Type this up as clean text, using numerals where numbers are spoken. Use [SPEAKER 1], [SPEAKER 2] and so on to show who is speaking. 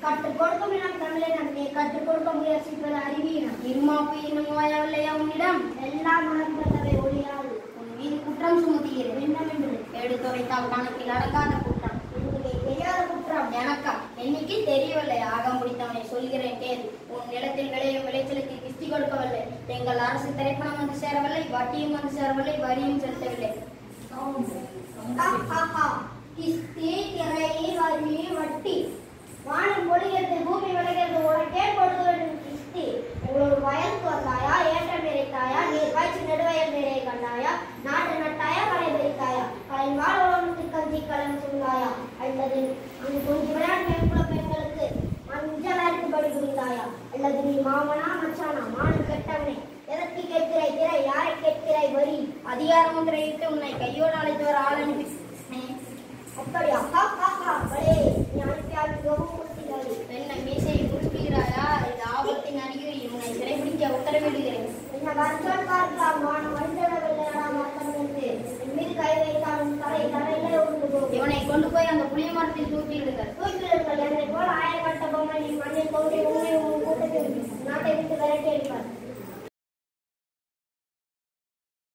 [SPEAKER 1] கற்றுக் கொடுக்கும் இனம் தமிழினம், நீ கற்றுக் கொடுக்க முயற்சிப்பது அறிவீனம்.
[SPEAKER 2] இருமாப்பு இன்னும் ஓயவில்லையா உன்னிடம்?
[SPEAKER 1] எல்லாம் உணர்ந்தவை ஒளியாது.
[SPEAKER 2] உன் மீது குற்றம் சுமத்துகிறேன்.
[SPEAKER 1] என்னவென்று
[SPEAKER 2] எடுத்துரைத்தால் கணக்கில் அடங்காத குற்றம்.
[SPEAKER 1] உங்களுக்கு தெரியாத குற்றம்.
[SPEAKER 2] எனக்கா? என்னைக்கு தெரியவில்லை. ஆகம் முடித்தவனை சொல்கிறேன் கேள். உன் நிலத்தில் விளையும் விளைச்சலுக்கு கிஸ்தி கொடுக்கவில்லை. எங்கள் அரசு திரைப்பணம் வந்து சேரவில்லை, வட்டியும் வந்து சேரவில்லை, வரியும் செலுத்தவில்லை.
[SPEAKER 1] கிஸ்தி, திரை, வரி, வட்டி. வானம் பொழிகிறது, பூமி விளைகிறது, உனக்கே கொடுக்க வேண்டும் கிஸ்தி. உங்களோட வயலுக்கு வந்தாயா, ஏற்றம் நிறைத்தாயா, நீர் பாய்ச்சி நெடுவயல் நிறைய கண்டாயா, நாட்டு நட்டாயா, களை பறித்தாயா, கலைன் வாழ்வளவுக்கு கஞ்சி கலன் சொன்னாயா, அல்லது அங்கு கொஞ்சம் விளையாட்டு மேற்குள்ள பெண்களுக்கு மஞ்சள் அறுக்கும்படி புரிந்தாயா, அல்லது நீ மாமனா மச்சானா மானம் கெட்டவனே, எதற்கு கேட்கிறாய் திரை, யாரை கேட்கிறாய் வரி?
[SPEAKER 2] அதிகாரம் ஒன்றையிட்டு உன்னை கையோடு அழைத்து வர ஆள் அனுப்பி.
[SPEAKER 1] அப்படியா? பலே, நீ அனுப்பியால் மிகவும் கொடுத்தீர்கள்.
[SPEAKER 2] பெண்ணை மீசையை குறிப்பிடுகிறாயா? இது ஆபத்தின் அறிகுறி. உன்னை சிறைபிடிக்க உத்தரவிடுகிறேன்.
[SPEAKER 1] என்ன வருஷம் பார்க்கலாம், வானம் வந்தடவில்லை அர்த்தம் என்று என் மீது கை வைத்தால் உன் தலையிலே உண்டு போகும்.
[SPEAKER 2] இவனை கொண்டு போய் அந்த புளிய மரத்தில் தூக்கிவிடுங்கள்.
[SPEAKER 1] தூக்கிலிருங்கள். என்னை போல் ஆயிரப்பட்ட பொம்மை நீ மண்ணில் தோன்றி உண்மை உன் கூட்டத்தில் நாட்டை விட்டு விரட்டி அடிப்பார்.